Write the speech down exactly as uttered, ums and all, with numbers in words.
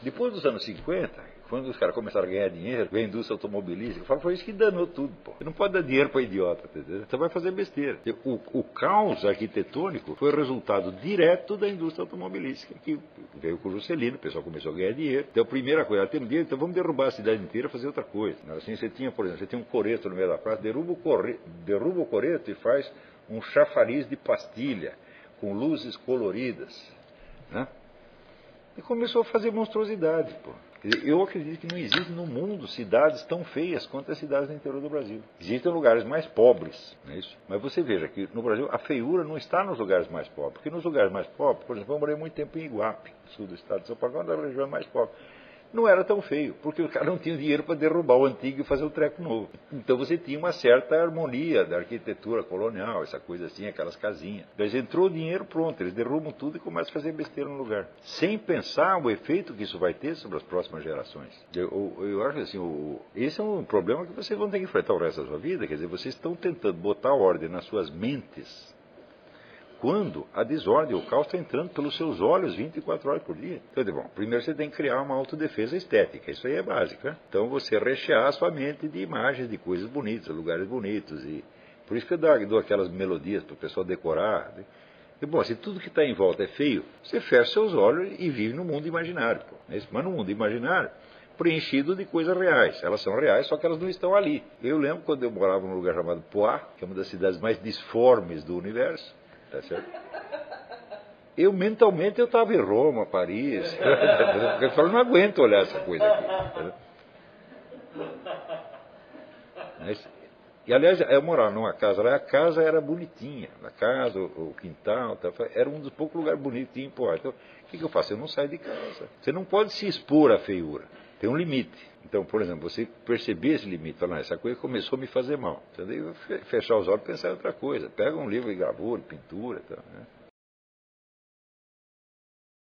Depois dos anos cinquenta, quando os caras começaram a ganhar dinheiro, veio a indústria automobilística, eu falo, foi isso que danou tudo, pô. Você não pode dar dinheiro para idiota, entendeu? Você vai fazer besteira. O, o caos arquitetônico foi resultado direto da indústria automobilística, que veio com o Juscelino, o pessoal começou a ganhar dinheiro. Então, a primeira coisa, temos dinheiro, então vamos derrubar a cidade inteira e fazer outra coisa. Assim, você tinha, por exemplo, você tinha um coreto no meio da praça, derruba o, corre, derruba o coreto e faz um chafariz de pastilha, com luzes coloridas, né? E começou a fazer monstruosidade, pô. Eu acredito que não existe no mundo cidades tão feias quanto as cidades do interior do Brasil. Existem lugares mais pobres, não é isso? Mas você veja que no Brasil a feiura não está nos lugares mais pobres. Porque nos lugares mais pobres, por exemplo, eu morei muito tempo em Iguape, sul do estado de São Paulo, uma das regiões mais pobres. Não era tão feio, porque os caras não tinham dinheiro para derrubar o antigo e fazer o treco novo. Então você tinha uma certa harmonia da arquitetura colonial, essa coisa assim, aquelas casinhas. Mas entrou o dinheiro, pronto, eles derrubam tudo e começam a fazer besteira no lugar. Sem pensar o efeito que isso vai ter sobre as próximas gerações. Eu, eu, eu acho assim, o, esse é um problema que vocês vão ter que enfrentar o resto da sua vida. Quer dizer, vocês estão tentando botar ordem nas suas mentes, quando a desordem, o caos está entrando pelos seus olhos vinte e quatro horas por dia. Então, bom, primeiro você tem que criar uma autodefesa estética, isso aí é básico, né? Então você rechear a sua mente de imagens de coisas bonitas, lugares bonitos, e por isso que eu dou, dou aquelas melodias para o pessoal decorar, né? E, bom, se tudo que está em volta é feio, você fecha seus olhos e vive no mundo imaginário, pô. Mas no mundo imaginário, preenchido de coisas reais. Elas são reais, só que elas não estão ali. Eu lembro quando eu morava num lugar chamado Poá, que é uma das cidades mais disformes do universo. Tá certo? Eu mentalmente eu estava em Roma, Paris. Eu falo, não aguento olhar essa coisa aqui. Mas, e aliás, eu morava numa casa lá, a casa era bonitinha. A casa, o, o quintal, tá, era um dos poucos lugares bonitos em Poá. Então, o que, que eu faço? Eu não saio de casa. Você não pode se expor à feiura. Tem um limite. Então, por exemplo, você perceber esse limite, falar, essa coisa começou a me fazer mal. Então, daí eu fechar os olhos e pensar em outra coisa. Pega um livro de gravura, pintura, tá, né?